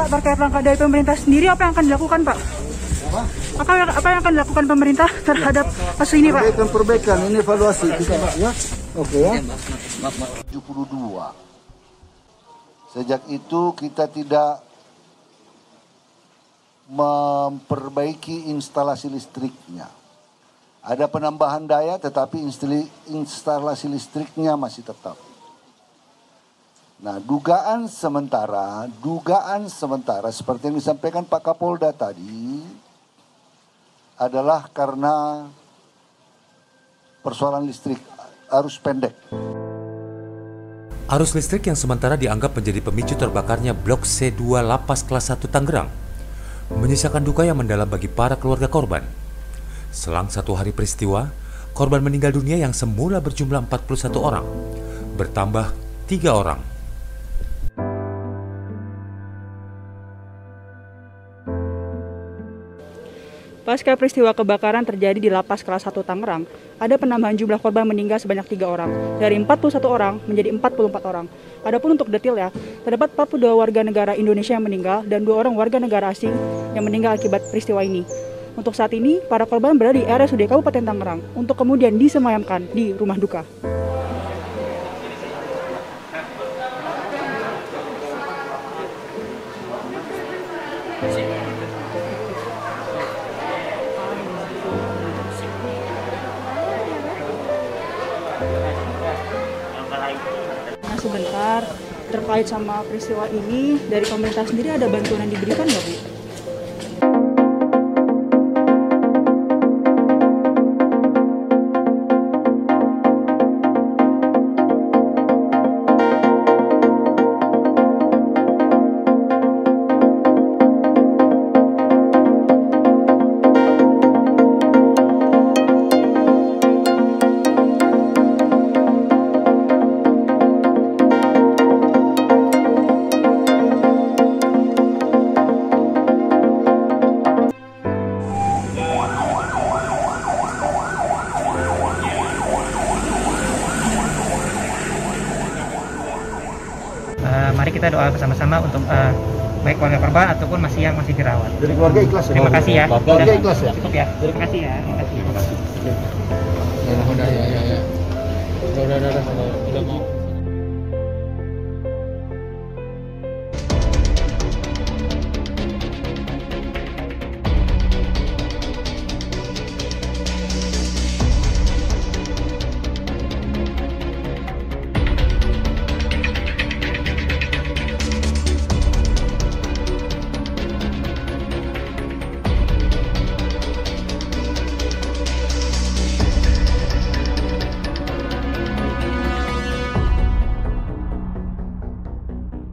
Pak, terkait langkah dari pemerintah sendiri, apa yang akan dilakukan Pak? Apa yang akan dilakukan pemerintah terhadap kasus ini Pak? Perbaikan, ini evaluasi kita ya. Oke ya. 72. Sejak itu kita tidak memperbaiki instalasi listriknya. Ada penambahan daya tetapi instalasi listriknya masih tetap. Nah, dugaan sementara seperti yang disampaikan Pak Kapolda tadi adalah karena persoalan listrik arus pendek. Arus listrik yang sementara dianggap menjadi pemicu terbakarnya Blok C2 Lapas Kelas 1 Tangerang menyisakan duka yang mendalam bagi para keluarga korban. Selang 1 hari peristiwa, korban meninggal dunia yang semula berjumlah 41 orang, bertambah 3 orang. Pasca peristiwa kebakaran terjadi di Lapas Kelas 1 Tangerang, ada penambahan jumlah korban meninggal sebanyak 3 orang, dari 41 orang menjadi 44 orang. Adapun untuk detailnya, terdapat 42 warga negara Indonesia yang meninggal dan 2 orang warga negara asing yang meninggal akibat peristiwa ini. Untuk saat ini, para korban berada di RSUD Kabupaten Tangerang untuk kemudian disemayamkan di rumah duka. Nah, sebentar, terkait sama peristiwa ini, dari pemerintah sendiri ada bantuan yang diberikan nggak Bu? Mari kita doa bersama-sama untuk baik keluarga korban ataupun yang masih dirawat. Dari keluarga ikhlas ya. Terima kasih ya. Keluarga ikhlas ya. Cukup ya. Terima kasih ya. Terima kasih. Udah mau